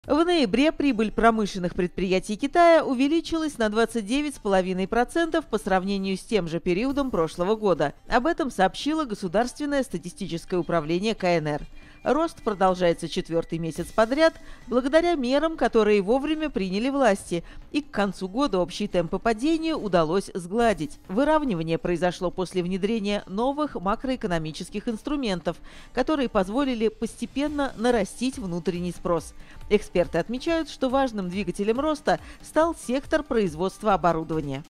В ноябре прибыль промышленных предприятий Китая увеличилась на 29,5% по сравнению с тем же периодом прошлого года. Об этом сообщило Государственное статистическое управление КНР. Рост продолжается четвертый месяц подряд благодаря мерам, которые вовремя приняли власти, и к концу года общие темпы падения удалось сгладить. Выравнивание произошло после внедрения новых макроэкономических инструментов, которые позволили постепенно нарастить внутренний спрос. Эксперты отмечают, что важным двигателем роста стал сектор производства оборудования.